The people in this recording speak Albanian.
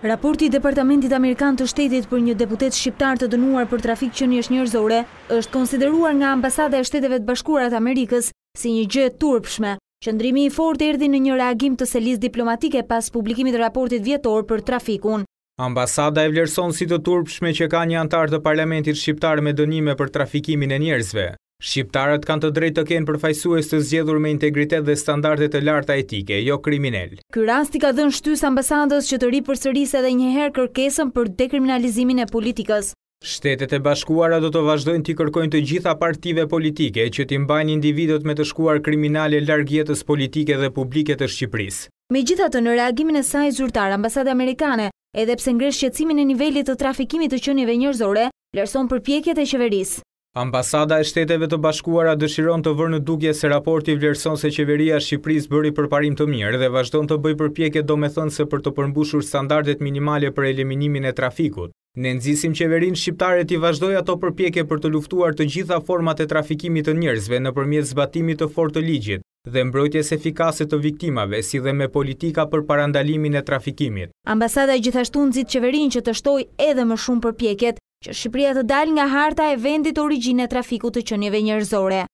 Raporti i Departamentit Amerikan të Shtetit për një deputet shqiptar të dënuar për trafik qenies njerëzore është konsideruar nga Ambasada e Shteteve të Bashkuara të Amerikës si një gjë e turpshme. Qëndrimi i fortë erdhi në një reagim të selisë diplomatike pas publikimit të raportit vjetor për trafikun. Ambasada e vlerëson si të turpshme që ka një antar të Parlamentit shqiptar me dënime për trafikimin e njerëzve. Shqiptarët kanë të drejtë të kenë përfaqësues të zgjedhur me integritet dhe standarde të larta etike, jo kriminal. Ky rast i ka dhënë shtysë ambasadës që të ripërsërisë edhe një herë kërkesën për dekriminalizimin e politikës. Shtetet e Bashkuara do të vazhdojnë t'i kërkojnë të gjitha partive politike që t'i mbajnë individët me të shkuar kriminale larg jetës politike dhe publike të Shqipërisë. Megjithatë, në reagimin e saj zyrtar, Ambasada Amerikane, edhe pse ngre shqetësimin e nivelit të trafikimit të qenieve njerëzore, vlerëson përpjekjet e qeverisë. Ambasada e Shteteve të Bashkuara dëshiron të vërë në dukje se raporti vlerëson se qeveria e Shqipërisë bëri përparim të mirë dhe vazhdon të bëjë përpjekje domethënëse për të përmbushur standardet minimale për eliminimin e trafikut. Ne nxisim qeverinë shqiptare t'i vazhdojë ato përpjekje për të luftuar të gjitha format e trafikimit të njerëzve nëpërmjet zbatimit të fortë të ligjit dhe mbrojtjes efikase të viktimave, si dhe me politika për parandalimin e trafikimit. Ambasada gjithashtu nxit qeverinë që të shtojë edhe më shumë përpjekjet që Shqipëria të dalë nga harta e vendit origjinë e trafikut të qenieve njerëzore.